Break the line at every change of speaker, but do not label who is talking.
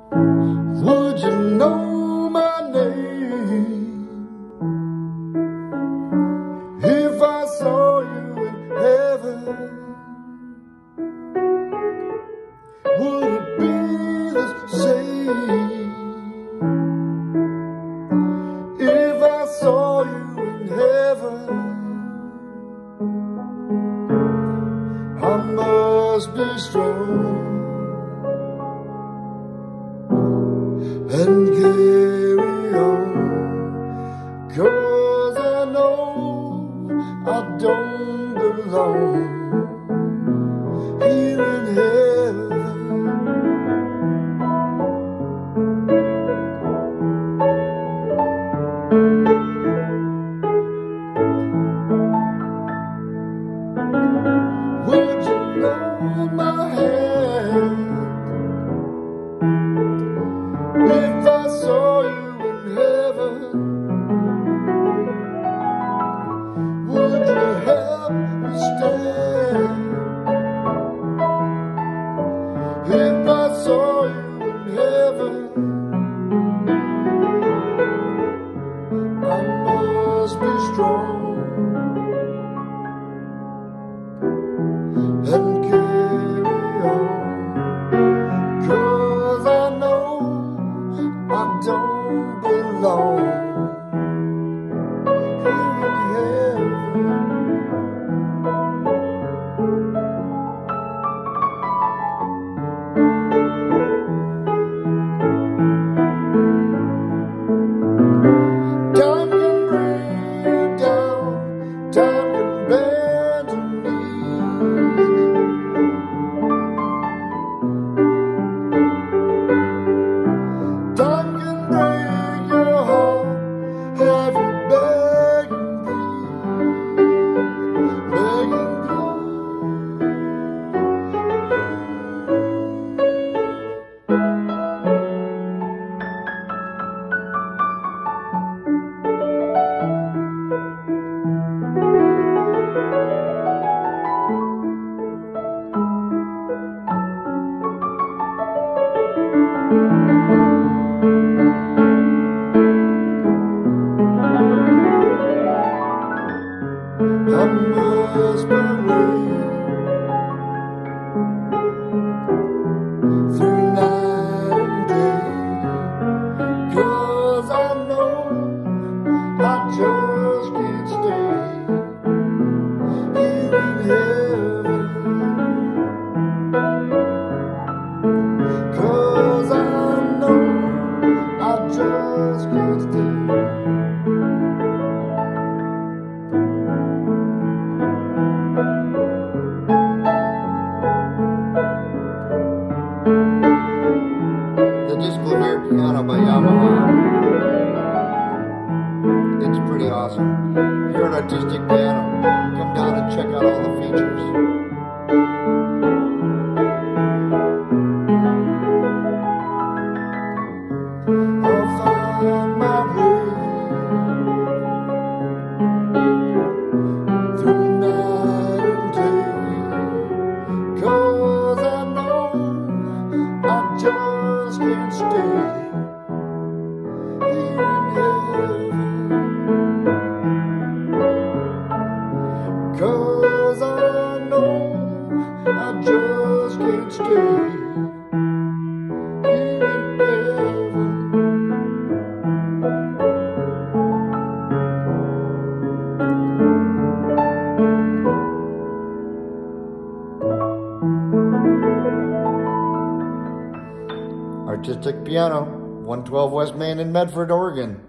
Would you know my name if I saw you in heaven? Would it be the same if I saw you in heaven? I must be strong and carry on, 'cause I know I don't belong here in heaven. Would you hold my hand if I saw you in heaven? Would you help me stand if I saw you in heaven? I must be strong and carry on, 'cause I know I don't belong here in heaven. Time can bring you down, time can bend your knees. Time can break your heart, have you begging, please, begging, I must be through night and day, 'cause I know I just can't stay here in heaven, 'cause I know I just can't stay. The Disco Layer Piano by Yamaha. It's pretty awesome. Here at Artistic Piano, come down and check out all the features. I'll find my way through night and day, 'cause I know I just can't stay here in heaven, 'cause I know I just can't stay here in heaven. Artistic Piano, 112 West Main in Medford, Oregon.